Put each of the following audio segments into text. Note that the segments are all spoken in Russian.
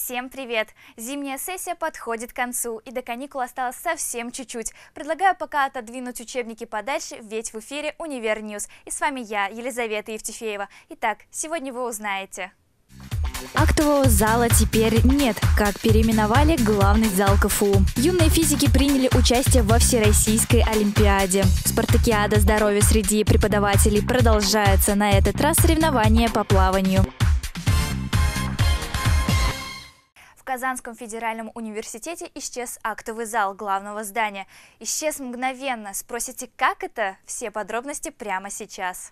Всем привет! Зимняя сессия подходит к концу, и до каникул осталось совсем чуть-чуть. Предлагаю пока отодвинуть учебники подальше, ведь в эфире Универньюз. И с вами я, Елизавета Евтефеева. Итак, сегодня вы узнаете. Актового зала теперь нет, как переименовали главный зал КФУ. Юные физики приняли участие во Всероссийской Олимпиаде. Спартакиада здоровья среди преподавателей продолжается, на этот раз соревнования по плаванию. В Казанском федеральном университете исчез актовый зал главного здания. Исчез мгновенно. Спросите, как это? Все подробности прямо сейчас.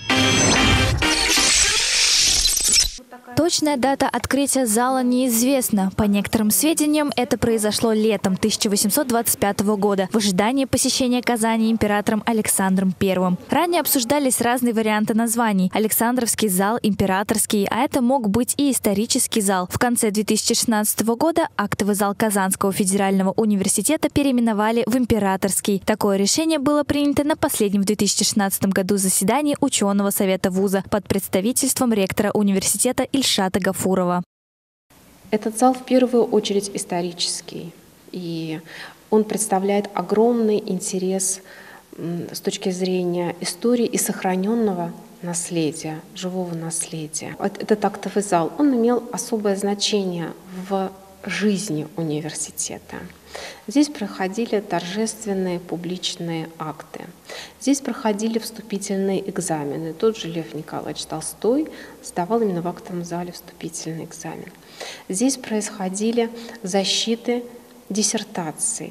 Точная дата открытия зала неизвестна. По некоторым сведениям, это произошло летом 1825 года в ожидании посещения Казани императором Александром I. Ранее обсуждались разные варианты названий. Александровский зал, императорский, а это мог быть и исторический зал. В конце 2016 года актовый зал Казанского федерального университета переименовали в императорский. Такое решение было принято на последнем в 2016 году заседании ученого совета вуза под представительством ректора университета Ильшата Гафурова. Этот зал в первую очередь исторический, и он представляет огромный интерес с точки зрения истории и сохраненного наследия, живого наследия. Этот актовый зал, он имел особое значение в жизни университета. Здесь проходили торжественные публичные акты. Здесь проходили вступительные экзамены. Тот же Лев Николаевич Толстой сдавал именно в актовом зале вступительный экзамен. Здесь происходили защиты диссертаций.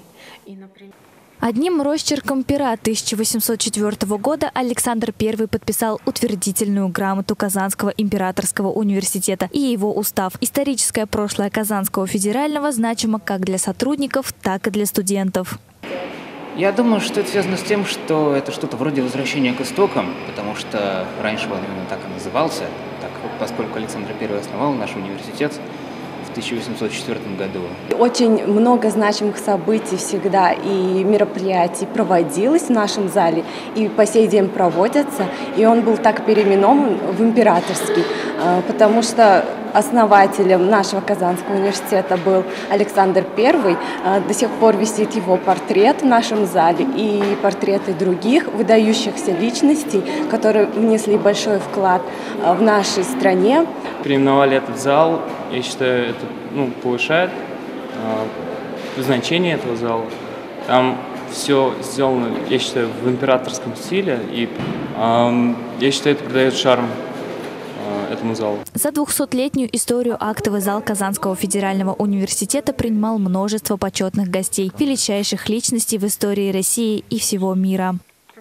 Одним росчерком пера 1804 года Александр I подписал утвердительную грамоту Казанского императорского университета и его устав. Историческое прошлое Казанского федерального значимо как для сотрудников, так и для студентов. Я думаю, что это связано с тем, что это что-то вроде возвращения к истокам, потому что раньше он именно так и назывался, поскольку Александр I основал наш университет в 1804 году. Очень много значимых событий всегда и мероприятий проводилось в нашем зале, и по сей день проводятся. И он был так переименован в императорский, потому что основателем нашего Казанского университета был Александр I. До сих пор висит его портрет в нашем зале и портреты других выдающихся личностей, которые внесли большой вклад в нашей стране. Переименовали этот зал, я считаю, это повышает значение этого зала. Там все сделано, я считаю, в императорском стиле, и я считаю, это придает шарм этому залу. За 200-летнюю историю актовый зал Казанского федерального университета принимал множество почетных гостей, величайших личностей в истории России и всего мира.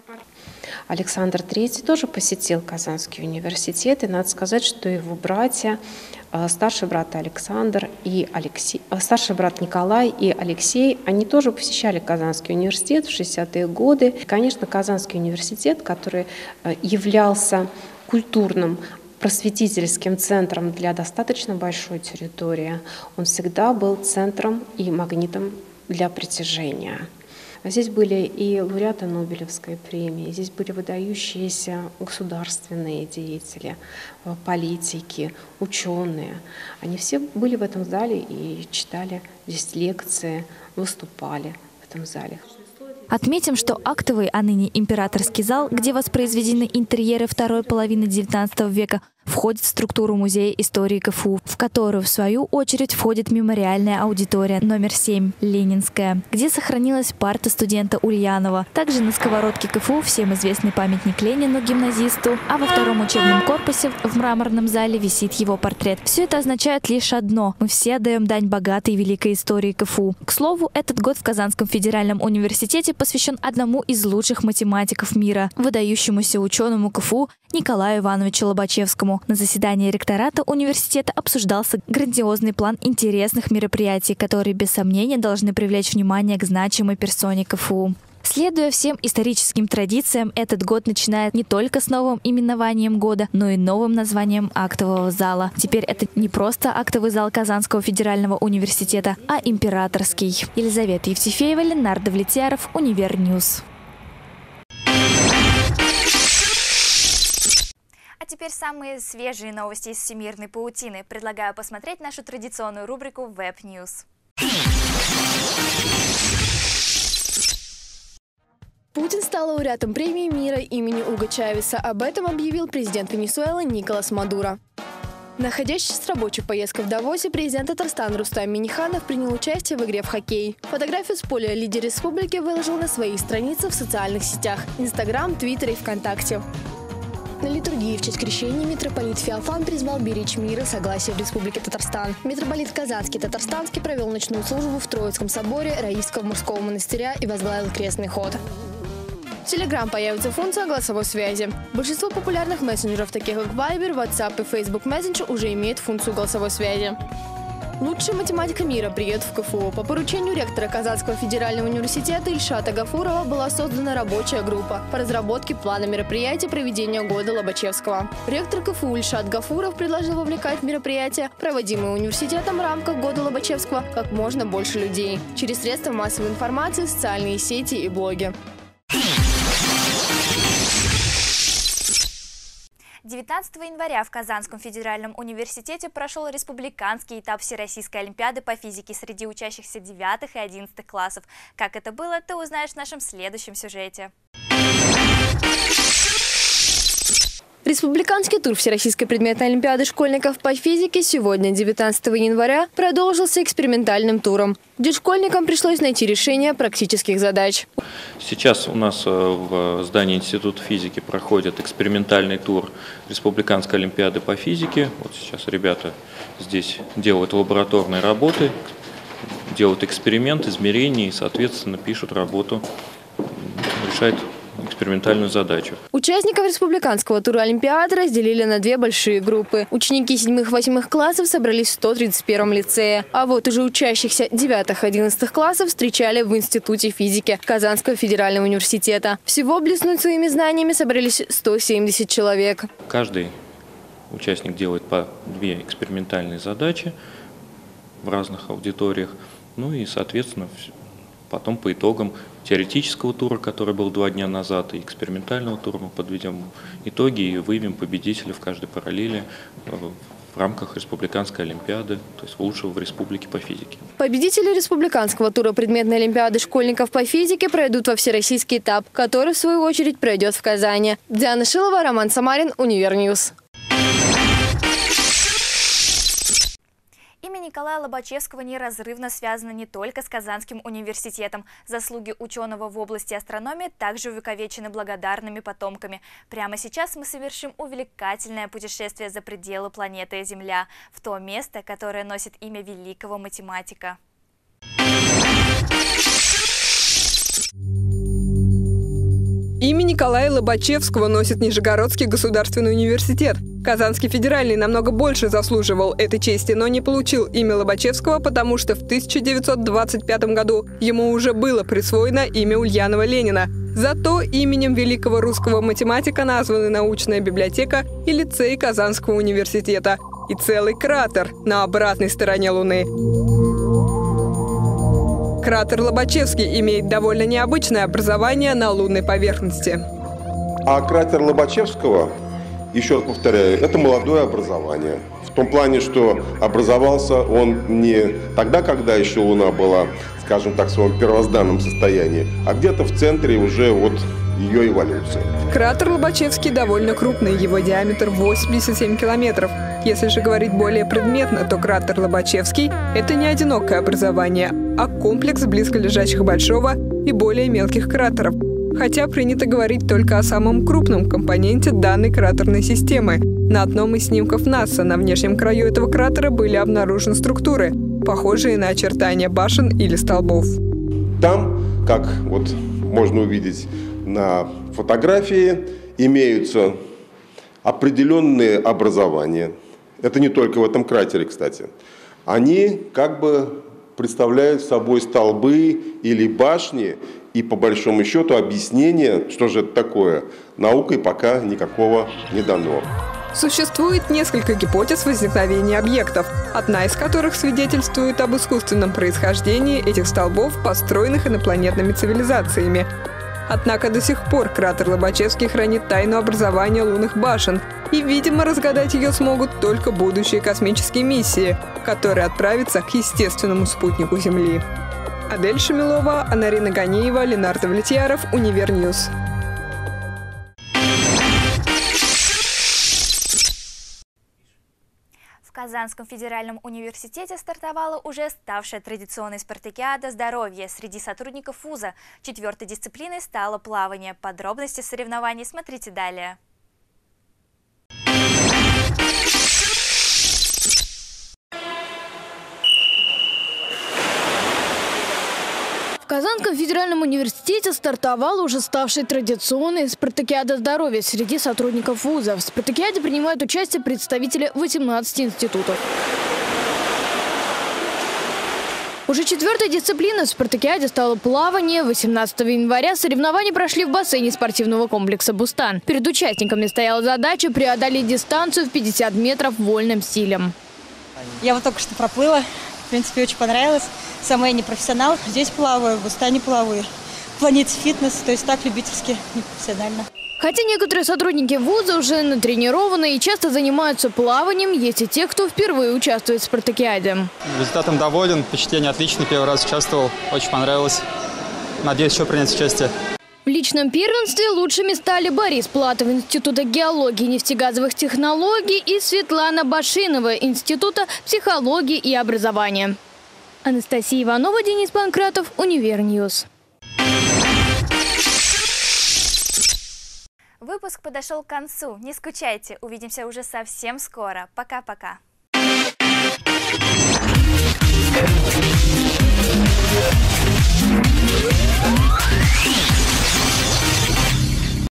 Александр III тоже посетил Казанский университет, и надо сказать, что его братья, старший брат Александр и старший брат Николай и Алексей, они тоже посещали Казанский университет в 60-е годы. И, конечно, Казанский университет, который являлся культурным, просветительским центром для достаточно большой территории, он всегда был центром и магнитом для притяжения. Здесь были и лауреаты Нобелевской премии, здесь были выдающиеся государственные деятели, политики, ученые. Они все были в этом зале и читали здесь лекции, выступали в этом зале. Отметим, что актовый, а ныне императорский зал, где воспроизведены интерьеры второй половины XIX века, входит в структуру Музея истории КФУ, в которую, в свою очередь, входит мемориальная аудитория номер 7 «Ленинская», где сохранилась парта студента Ульянова. Также на сковородке КФУ всем известный памятник Ленину, гимназисту, а во втором учебном корпусе в мраморном зале висит его портрет. Все это означает лишь одно – мы все отдаем дань богатой и великой истории КФУ. К слову, этот год в Казанском федеральном университете посвящен одному из лучших математиков мира, выдающемуся ученому КФУ Николаю Ивановичу Лобачевскому. На заседании ректората университета обсуждался грандиозный план интересных мероприятий, которые без сомнения должны привлечь внимание к значимой персоне КФУ. Следуя всем историческим традициям, этот год начинает не только с новым именованием года, но и новым названием актового зала. Теперь это не просто актовый зал Казанского федерального университета, а императорский. Елизавета Евтефеева, Ленардо Влетьяров, Универньюз. А теперь самые свежие новости из всемирной паутины. Предлагаю посмотреть нашу традиционную рубрику Web News. Путин стал лауреатом премии мира имени Уго Чавеса. Об этом объявил президент Венесуэлы Николас Мадуро. Находящийся с рабочей поездкой в Давосе, президент Татарстана Рустам Минниханов принял участие в игре в хоккей. Фотографию с поля лидер республики выложил на своих страницах в социальных сетях – Инстаграм, Твиттер и ВКонтакте. На литургии в честь крещения митрополит Феофан призвал беречь мир и согласие в Республике Татарстан. Митрополит Казанский Татарстанский провел ночную службу в Троицком соборе Раисского мужского монастыря и возглавил крестный ход. В Telegram появится функция голосовой связи. Большинство популярных мессенджеров, таких как Viber, WhatsApp и Facebook Messenger, уже имеют функцию голосовой связи. Лучшая математика мира приедет в КФУ. По поручению ректора Казанского федерального университета Ильшата Гафурова была создана рабочая группа по разработке плана мероприятий проведения года Лобачевского. Ректор КФУ Ильшат Гафуров предложил вовлекать в мероприятия, проводимые университетом в рамках года Лобачевского, как можно больше людей через средства массовой информации, социальные сети и блоги. 19 января в Казанском федеральном университете прошел республиканский этап Всероссийской олимпиады по физике среди учащихся 9 и 11 классов. Как это было, ты узнаешь в нашем следующем сюжете. Республиканский тур Всероссийской предметной олимпиады школьников по физике сегодня, 19 января, продолжился экспериментальным туром, где школьникам пришлось найти решение практических задач. Сейчас у нас в здании Института физики проходит экспериментальный тур Республиканской олимпиады по физике. Вот сейчас ребята здесь делают лабораторные работы, делают эксперимент, измерения и, соответственно, пишут работу, решают экспериментальную задачу. Участников республиканского тура олимпиады разделили на две большие группы. Ученики 7-8 классов собрались в 131-м лицее, а вот уже учащихся 9-11 классов встречали в Институте физики Казанского федерального университета. Всего блеснуть своими знаниями собрались 170 человек. Каждый участник делает по 2 экспериментальные задачи в разных аудиториях, ну и, соответственно, потом по итогам теоретического тура, который был 2 дня назад, и экспериментального тура мы подведем итоги и выявим победителя в каждой параллели в рамках республиканской олимпиады, то есть лучшего в республике по физике. Победители республиканского тура предметной олимпиады школьников по физике пройдут во всероссийский этап, который в свою очередь пройдет в Казани. Диана Шилова, Роман Самарин, Универньюз. Имя Николая Лобачевского неразрывно связано не только с Казанским университетом. Заслуги ученого в области астрономии также увековечены благодарными потомками. Прямо сейчас мы совершим увлекательное путешествие за пределы планеты Земля, в то место, которое носит имя великого математика. Имя Николая Лобачевского носит Нижегородский государственный университет. Казанский федеральный намного больше заслуживал этой чести, но не получил имя Лобачевского, потому что в 1925 году ему уже было присвоено имя Ульянова Ленина. Зато именем великого русского математика названы научная библиотека и лицей Казанского университета. И целый кратер на обратной стороне Луны. Кратер Лобачевский имеет довольно необычное образование на лунной поверхности. А кратер Лобачевского, еще раз повторяю, это молодое образование. В том плане, что образовался он не тогда, когда еще Луна была, скажем так, в своем первозданном состоянии, а где-то в центре уже вот ее эволюции. Кратер Лобачевский довольно крупный, его диаметр 87 километров. Если же говорить более предметно, то кратер Лобачевский – это не одинокое образование, а комплекс близколежащих большого и более мелких кратеров. Хотя принято говорить только о самом крупном компоненте данной кратерной системы. На одном из снимков НАСА на внешнем краю этого кратера были обнаружены структуры, похожие на очертания башен или столбов. Там, как вот можно увидеть на фотографии, имеются определенные образования. Это не только в этом кратере, кстати. Они как бы представляют собой столбы или башни, и по большому счету объяснение, что же это такое, наукой пока никакого не дано. Существует несколько гипотез возникновения объектов, одна из которых свидетельствует об искусственном происхождении этих столбов, построенных инопланетными цивилизациями. Однако до сих пор кратер Лобачевский хранит тайну образования лунных башен, И, видимо, разгадать ее смогут только будущие космические миссии, которые отправятся к естественному спутнику Земли. Адель Шамилова, Анарина Ганеева, Ленардо Влетьяров, Универньюз. В Казанском федеральном университете стартовала уже ставшая традиционной спартакиада здоровья среди сотрудников вуза. 4-й дисциплиной стало плавание. Подробности соревнований смотрите далее. В Казанском федеральном университете стартовала уже ставшая традиционной спартакиада здоровья среди сотрудников вуза. В спартакиаде принимают участие представители 18 институтов. Уже 4-й дисциплиной в спартакиаде стало плавание. 18 января соревнования прошли в бассейне спортивного комплекса «Бустан». Перед участниками стояла задача преодолеть дистанцию в 50 метров вольным стилем. Я вот только что проплыла. В принципе, очень понравилось. Сама я не профессионал. Здесь плаваю, в Бустане плаваю. В Планете фитнес, то есть так, любительски, не профессионально. Хотя некоторые сотрудники вуза уже натренированы и часто занимаются плаванием, есть и те, кто впервые участвует в спартакиаде. Результатом доволен, впечатление отличное. Первый раз участвовал, очень понравилось. Надеюсь, еще принять участие. В личном первенстве лучшими стали Борис Платов Института геологии и нефтегазовых технологий и Светлана Башинова Института психологии и образования. Анастасия Иванова, Денис Панкратов, Универньюз. Выпуск подошел к концу. Не скучайте, увидимся уже совсем скоро. Пока-пока.